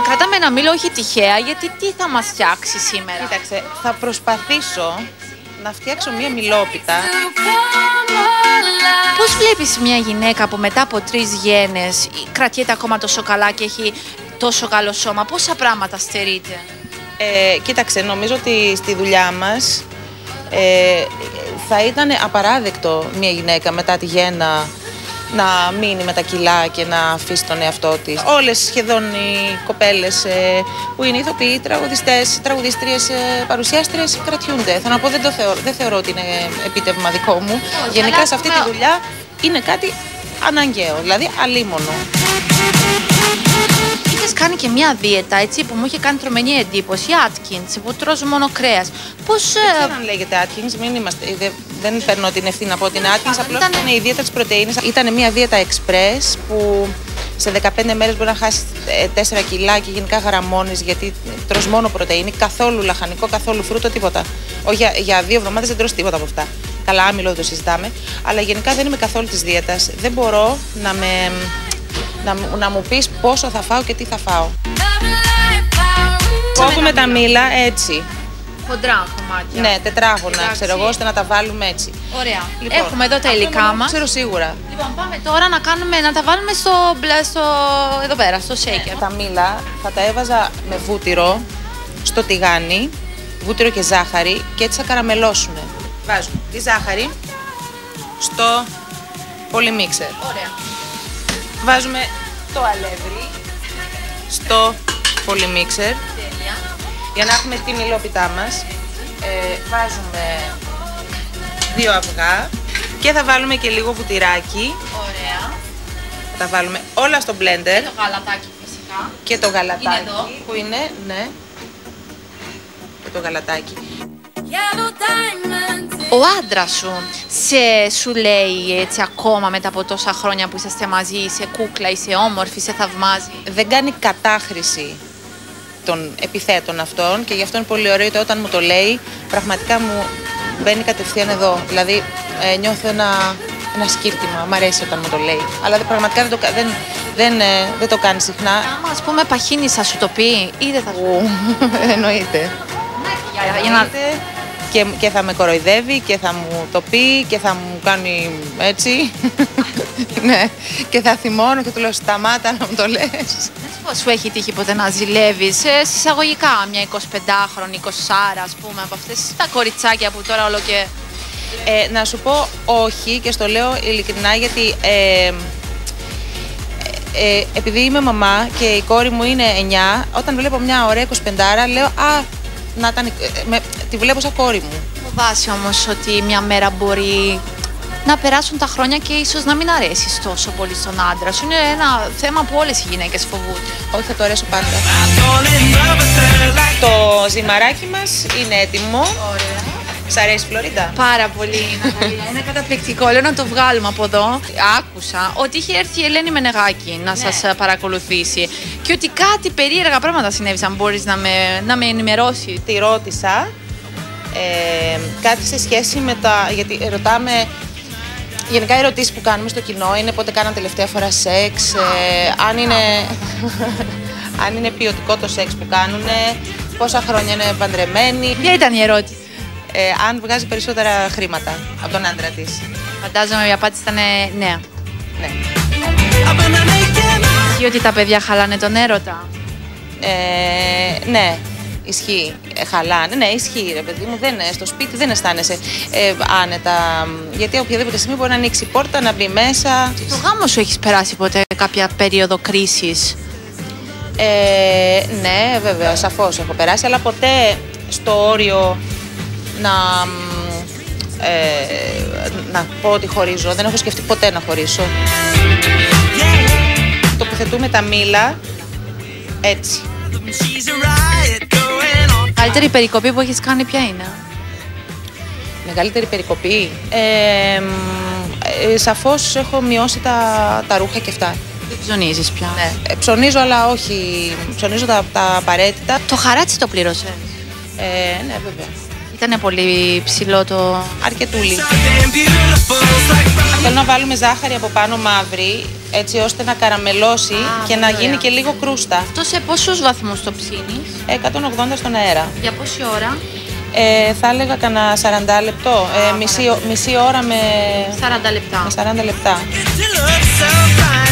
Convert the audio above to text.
Κρατάμε ένα μήλο όχι τυχαία, γιατί τι θα μας φτιάξει σήμερα? Κοίταξε, θα προσπαθήσω να φτιάξω μία μιλόπιτα. Πώς βλέπεις μια γυναίκα που μετά από 3 γένες κρατιέται ακόμα τόσο καλά και έχει τόσο καλό σώμα? Πόσα πράγματα στερείται? Κοίταξε, νομίζω ότι στη δουλειά μας θα ήταν απαράδεκτο μια γυναίκα μετά τη γέννα να μείνει με τα κιλά και να αφήσει τον εαυτό της. Όλες σχεδόν οι κοπέλες που είναι ηθοποιοί, τραγουδιστές, τραγουδίστριες, παρουσιάστριες κρατιούνται. Θα να πω, δεν θεωρώ ότι είναι επίτευγμα δικό μου. Γενικά σε αυτή τη δουλειά είναι κάτι αναγκαίο, δηλαδή αλίμονο. Είχες κάνει και μια δίαιτα, έτσι, που μου είχε κάνει τρομερή εντύπωση, Atkins, που τρως μόνο κρέας. Πώς... Δεν ξέρω αν λέγεται Atkins, δεν παίρνω την ευθύνη να πω ότι είναι Atkins, απλώς είναι η δίαιτα της πρωτεΐνης. Ήταν μια δίαιτα express που σε 15 μέρες μπορεί να χάσει 4 κιλά και γενικά γραμμώνεις, γιατί τρως μόνο πρωτεΐνη, καθόλου λαχανικό, καθόλου φρούτο, τίποτα. Όχι, για 2 εβδομάδες δεν τρως τίποτα από αυτά. Καλά, άμυλο δεν το συζητάμε, αλλά γενικά δεν είμαι καθόλου της δίαιτας. Δεν μπορώ να μου πεις πόσο θα φάω και τι θα φάω. Κόβουμε τα μήλα έτσι. Χοντρά κομμάτια. Ναι, τετράγωνα, ξέρω εγώ, ώστε να τα βάλουμε έτσι. Ωραία. Λοιπόν, έχουμε εδώ τα υλικά μας. Ξέρω σίγουρα. Λοιπόν, πάμε τώρα να τα βάλουμε εδώ πέρα, στο shaker. Τα μήλα θα τα έβαζα με βούτυρο στο τηγάνι, βούτυρο και ζάχαρη, και έτσι θα καραμελώσουν. Βάζουμε τη ζάχαρη στο πολυμίξερ. Ωραία. Βάζουμε το αλεύρι στο πολυμίξερ. Τέλεια. Για να έχουμε τη μιλόπιτά μας. Βάζουμε 2 αυγά και θα βάλουμε και λίγο βουτυράκι. Ωραία. Θα τα βάλουμε όλα στο blender. Και το γαλατάκι φυσικά. Και το γαλατάκι. Είναι εδώ. Που είναι, ναι. Και το γαλατάκι. Ο άντρας σου λέει έτσι ακόμα μετά από τόσα χρόνια που είσαστε μαζί, είσαι κούκλα, είσαι όμορφη, σε θαυμάζει? Δεν κάνει κατάχρηση των επιθέτων αυτών και γι' αυτό είναι πολύ ωραίο ότι όταν μου το λέει πραγματικά μου μπαίνει κατευθείαν εδώ. Δηλαδή νιώθω ένα σκύρτημα, μ' αρέσει όταν μου το λέει. Αλλά πραγματικά δεν το κάνει συχνά. Άμα ας πούμε παχύνησα σου το πει ή δεν θα σου? Εννοείται. Και θα με κοροϊδεύει και θα μου το πει και θα μου κάνει έτσι. Ναι. Και θα θυμώνω και του λέω σταμάτα να μου το λες. Πώς σου έχει τύχει ποτέ να ζηλεύεις συσσαγωγικά μια 25χρονη, 20άρα ας πούμε, από αυτές τα κοριτσάκια που τώρα όλο και... Να σου πω όχι, και στο λέω ειλικρινά, γιατί επειδή είμαι μαμά και η κόρη μου είναι 9, όταν βλέπω μια ωραία 25άρα λέω να ήταν, τη βλέπω σαν κόρη μου. Φοβάσαι όμως ότι μια μέρα μπορεί να περάσουν τα χρόνια και ίσως να μην αρέσεις τόσο πολύ στον άντρα σου? Είναι ένα θέμα που όλες οι γυναίκες φοβούνται. Όχι, θα το αρέσω πάντα. Το ζυμαράκι μας είναι έτοιμο. Ωραία. Σ' αρέσει η Φλωρίντα? Πάρα πολύ, Ναταλία. Είναι καταπληκτικό. Λέω να το βγάλουμε από εδώ. Άκουσα ότι είχε έρθει η Ελένη Μενεγάκη να σας παρακολουθήσει και ότι κάτι περίεργα πράγματα συνέβησαν. Μπορείς να με ενημερώσει? Τη ρώτησα κάτι σε σχέση με τα... Γιατί ρωτάμε... Γενικά οι ερωτήσεις που κάνουμε στο κοινό είναι πότε κάναν τελευταία φορά σεξ, αν είναι ποιοτικό το σεξ που κάνουν, πόσα χρόνια είναι παντρεμένοι. Ποια ήταν η ερώτηση? Αν βγάζει περισσότερα χρήματα από τον άντρα της. Φαντάζομαι η απάντηση ήταν ναι. Ναι. Ισχύει ότι τα παιδιά χαλάνε τον έρωτα? Ναι, ισχύει. Χαλάνε. Ναι, ισχύει, ρε παιδί μου. Στο σπίτι δεν αισθάνεσαι άνετα. Γιατί οποιαδήποτε στιγμή μπορεί να ανοίξει η πόρτα, να μπει μέσα. Στο γάμο σου έχεις περάσει ποτέ κάποια περίοδο κρίσης? Ναι, βέβαια, σαφώς έχω περάσει, αλλά ποτέ στο όριο να πω ότι χωρίζω. Δεν έχω σκεφτεί ποτέ να χωρίσω. Τοποθετούμε τα μήλα έτσι. Καλύτερη περικοπή που έχεις κάνει ποια είναι? Μεγαλύτερη περικοπή? Σαφώς έχω μειώσει τα ρούχα και αυτά. Δεν ψωνίζεις πια? Ναι. Ψωνίζω, αλλά όχι. Ψωνίζω τα απαραίτητα. Το χαράτσι το πλήρωσες? Ναι, βέβαια. Ήτανε πολύ ψηλό το... Αρκετούλι. Θέλω να βάλουμε ζάχαρη από πάνω μαύρη. έτσι ώστε να καραμελώσει και να γίνει και λίγο κρούστα. Αυτό σε πόσους βαθμούς το ψήνεις? 180 στον αέρα. Για πόση ώρα? Θα έλεγα κανένα 40 λεπτό, μισή ώρα με 40 λεπτά. με 40 λεπτά.